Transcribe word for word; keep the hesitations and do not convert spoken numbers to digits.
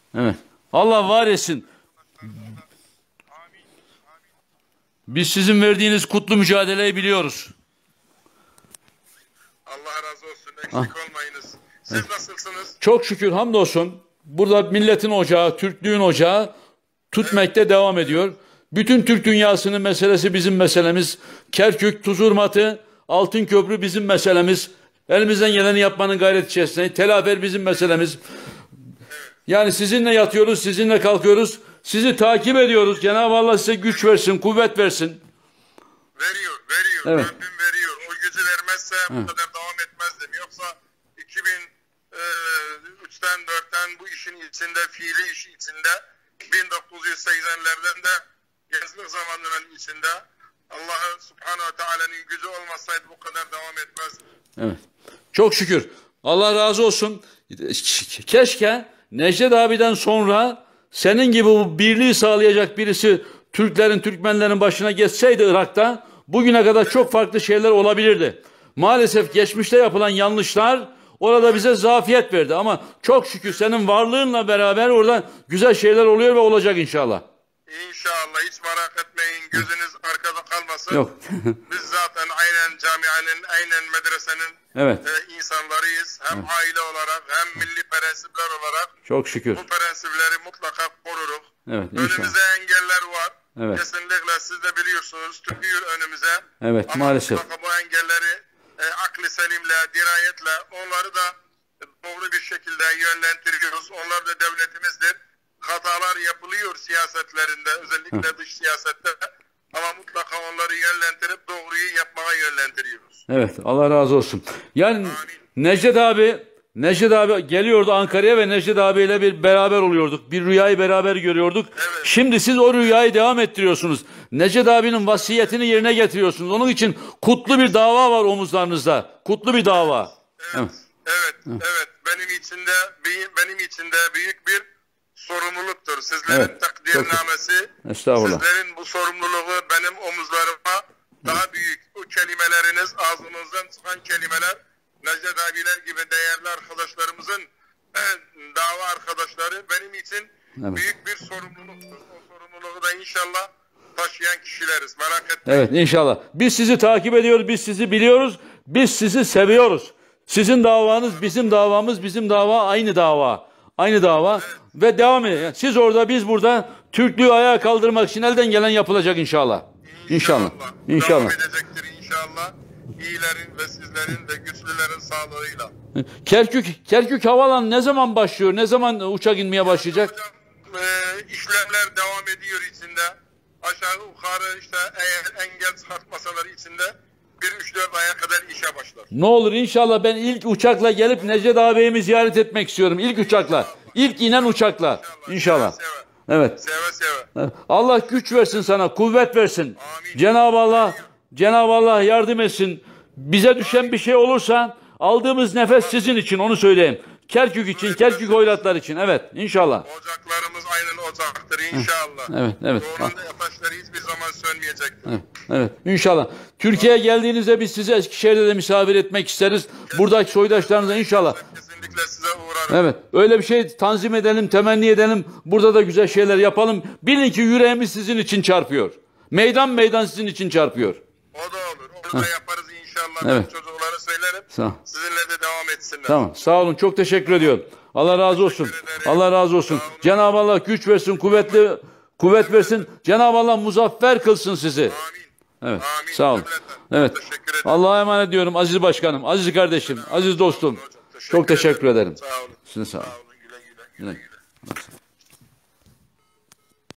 Evet. Allah var etsin. Biz sizin verdiğiniz kutlu mücadeleyi biliyoruz. Allah razı olsun. Eksik ah. olmayınız. Siz evet. nasılsınız? Çok şükür, hamdolsun. Burada milletin ocağı, Türklüğün ocağı tutmakta evet. devam ediyor. Bütün Türk dünyasının meselesi bizim meselemiz. Kerkük, Tuzurmatı, Altınköprü bizim meselemiz. Elimizden geleni yapmanın gayret içerisinde. Telafer bizim meselemiz. Yani sizinle yatıyoruz, sizinle kalkıyoruz. Sizi takip ediyoruz. Cenab-ı Allah size güç versin, kuvvet versin. Veriyor, veriyor. Evet. Rabbim veriyor. O gücü vermezse bu evet. kadar devam etmezdim. Yoksa iki bin üçten dörtten bu işin içinde, fiili iş içinde, bin dokuz yüz seksenlerden de gençlik zamanının içinde Allah Subhanahu ve Teala'nın gücü olmasaydı bu kadar devam etmezdi. Evet. Çok şükür. Allah razı olsun. Keşke Necdet abiden sonra senin gibi bu birliği sağlayacak birisi Türklerin, Türkmenlerin başına geçseydi Irak'ta bugüne kadar çok farklı şeyler olabilirdi. Maalesef geçmişte yapılan yanlışlar orada bize zafiyet verdi ama çok şükür senin varlığınla beraber orada güzel şeyler oluyor ve olacak inşallah. İnşallah, hiç merak etmeyin, gözünüz arkada kalmasın. Yok. Biz zaten aynen camianın, aynen medresenin evet. e, insanlarıyız. Hem evet. aile olarak hem milli prensipler olarak. Çok şükür. Bu prensipleri mutlaka koruruz. Evet, inşallah. Önümüzde engeller var. Evet. Kesinlikle siz de biliyorsunuz, tüküyor önümüze. Evet, ama maalesef. mutlaka bu engelleri e, akli selimle, dirayetle onları da doğru bir şekilde yönlendiriyoruz. Onlar da devletimizdir. Hatalar yapılıyor siyasetlerinde, özellikle Hı. dış siyasette, ama mutlaka onları yönlendirip doğruyu yapmaya yönlendiriyoruz. Evet, Allah razı olsun. Yani Amin. Necdet abi, Necdet abi geliyordu Ankara'ya ve Necdet abiyle bir beraber oluyorduk. Bir rüyayı beraber görüyorduk. Evet. Şimdi siz o rüyayı devam ettiriyorsunuz. Necdet abinin vasiyetini yerine getiriyorsunuz. Onun için kutlu bir dava var omuzlarınızda. Kutlu bir dava. Evet, evet, evet. evet. evet. Benim içinde, benim içinde büyük bir sorumluluktur. Sizlerin evet, takdirnamesi, sizlerin bu sorumluluğu benim omuzlarıma daha büyük. Bu kelimeleriniz, ağzınızdan çıkan kelimeler, Necdet abiler gibi değerli arkadaşlarımızın e, dava arkadaşları benim için evet. büyük bir sorumluluktur. O sorumluluğu da inşallah taşıyan kişileriz. Merak etmeyin. Evet, inşallah. Biz sizi takip ediyoruz, biz sizi biliyoruz, biz sizi seviyoruz. Sizin davanız, evet. bizim davamız, bizim dava aynı dava. Aynı dava evet. ve devam ediyor. Yani siz orada, biz burada Türklüğü ayağa kaldırmak için elden gelen yapılacak inşallah. İnşallah. İnşallah. İnşallah. Devam edecektir inşallah. İyilerin ve sizlerin ve güçlülerin sağlığıyla. Kerkük, Kerkük Havalan ne zaman başlıyor? Ne zaman uçak inmeye başlayacak? Hocam, e, işlemler devam ediyor içinde. Aşağı yukarı işte eğer engel çıkartmasalar içinde bir üç dört aya kadar işe başlar. Ne olur inşallah, ben ilk uçakla gelip Necdet ağabeyimi ziyaret etmek istiyorum. İlk uçakla. İlk inen uçakla. İnşallah. İnşallah. Seve seve. Evet. Seve seve. Allah güç versin sana, kuvvet versin. Cenab-ı Allah, Cenab-ı Allah yardım etsin. Bize düşen Amin. bir şey olursa aldığımız nefes sizin için, onu söyleyeyim. Kerkük için, Kerkük Hoylatlar için. Evet, inşallah. Ocaklarımız aynen ocaktır inşallah. Evet, evet. Doğrunda ateşleri hiçbir zaman sönmeyecektir. Evet, evet, inşallah. Türkiye'ye geldiğinizde biz sizi Eskişehir'de de misafir etmek isteriz. Kesinlikle. Buradaki soydaşlarınıza inşallah. Kesinlikle size uğrarım. Evet, öyle bir şey tanzim edelim, temenni edelim. Burada da güzel şeyler yapalım. Bilin ki yüreğimiz sizin için çarpıyor. Meydan meydan sizin için çarpıyor. O da olur. Onu da yaparız inşallah. Evet. Ben çocuklara söylerim. Sağ. Sizinle de devam etsinler. Tamam. Sağ olun. Çok teşekkür ediyorum. Allah razı olsun. Allah razı olsun. Cenab-ı Allah güç versin, kuvvetli kuvvet versin. Cenab-ı Allah muzaffer kılsın sizi. Amin. Evet. Amin. Sağ olun. Evet. Allah'a emanet ediyorum aziz başkanım, aziz kardeşim, aziz dostum. Çok teşekkür ederim. Sağ olun. Size sağ olun. Sağ olun. Güle güle. Güle güle.